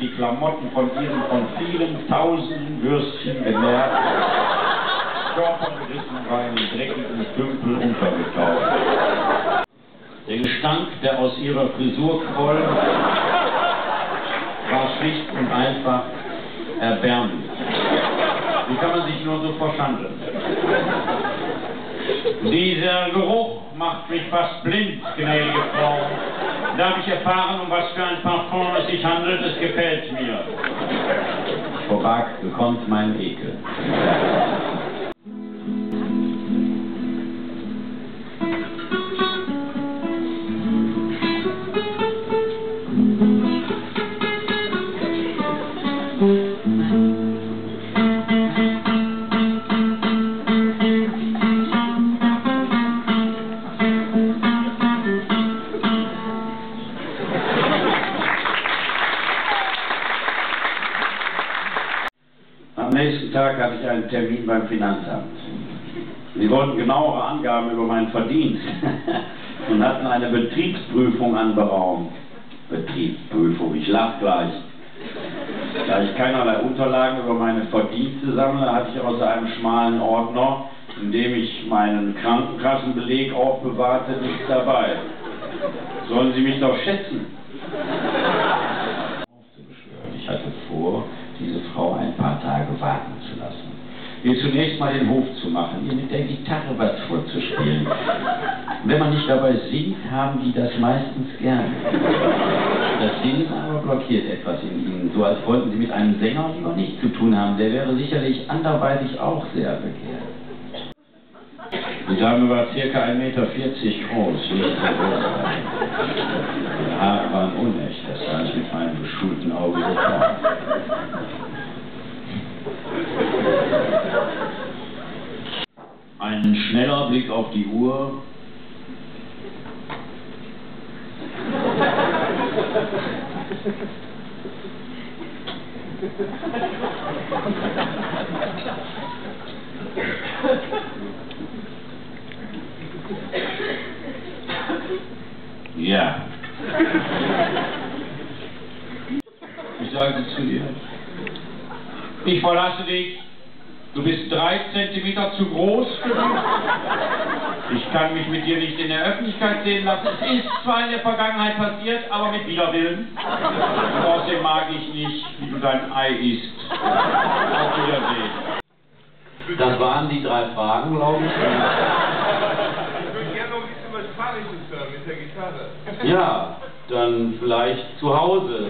die Klamotten von ihren von vielen tausenden Würstchen genährt, körpergerissen war in den dreckigen Tümpel untergetaucht. Der Gestank, der aus ihrer Frisur quoll, war schlicht und einfach erbärmlich. Wie kann man sich nur so verschandeln? Dieser Geruch macht mich fast blind, gnädige Frau. Darf ich erfahren, um was für ein Parfum es sich handelt? Es gefällt mir. Ich verbarg gekonnt meinen Ekel. Am nächsten Tag hatte ich einen Termin beim Finanzamt. Sie wollten genauere Angaben über meinen Verdienst und hatten eine Betriebsprüfung anberaumt. Betriebsprüfung, ich lach gleich. Da ich keinerlei Unterlagen über meine Verdienste sammle, hatte ich außer einem schmalen Ordner, in dem ich meinen Krankenkassenbeleg aufbewahrte, nichts dabei. Sollen Sie mich doch schätzen? Ich hatte vor, diese Frau ein paar Tage warten zu lassen. Ihr zunächst mal den Hof zu machen, ihr mit der Gitarre was vorzuspielen. Wenn man nicht dabei singt, haben die das meistens gern. Das Singen aber blockiert etwas in ihnen, so als wollten sie mit einem Sänger lieber nichts zu tun haben. Der wäre sicherlich anderweitig auch sehr begehrt. Die Dame war ca. 1,40 Meter groß, nicht so groß. Die Haare waren unecht, das sah ich mit meinem geschulten Auge sofort. Ein schneller Blick auf die Uhr. Ja. Ich sage zu dir. Ich verlasse dich. Du bist 3 Zentimeter zu groß für mich. Ich kann mich mit dir nicht in der Öffentlichkeit sehen lassen. Es ist zwar in der Vergangenheit passiert, aber mit Widerwillen. Und außerdem mag ich nicht, wie du dein Ei isst. Auf Wiedersehen. Das waren die 3 Fragen, glaube ich. Ich würde gerne noch ein bisschen was Spanisches hören mit der Gitarre. Ja, dann vielleicht zu Hause.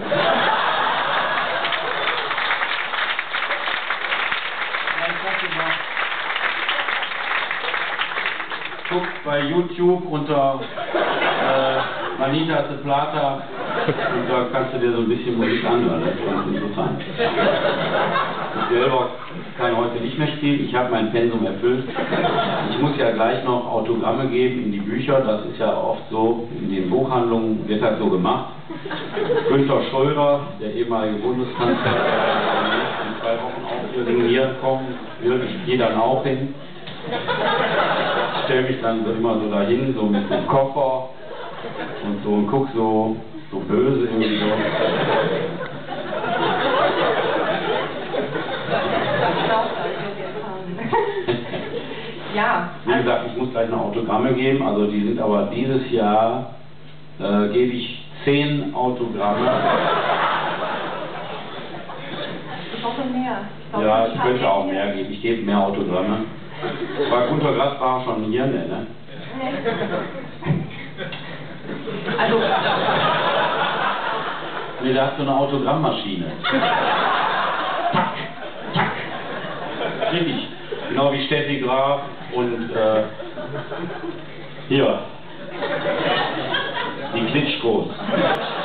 Guck bei YouTube unter Manita de Plata und da kannst du dir so ein bisschen Musik anhören, das ist ganz interessant. Ich selber kann heute nicht mehr spielen, ich habe mein Pensum erfüllt. Ich muss ja gleich noch Autogramme geben in die Bücher, das ist ja oft so, in den Buchhandlungen wird das so gemacht. Günter Schröder, der ehemalige Bundeskanzler, der in 2 Wochen auch hier kommen wird, ich gehe dann auch hin. Ich stelle mich dann so immer so dahin, so mit dem Koffer und so und guck so böse irgendwie so. Ja. Wie gesagt, ich muss gleich noch Autogramme geben, also die sind aber dieses Jahr, gebe ich 10 Autogramme. Ich hoffe mehr. Ja, ich könnte auch mehr geben, ich gebe mehr Autogramme. War Gunter Grass war schon hier, ne? Also. Nee, der hat so eine Autogrammmaschine. Tack, tack. Finde ich. Genau wie Steffi Graf und hier. Die Klitschkos.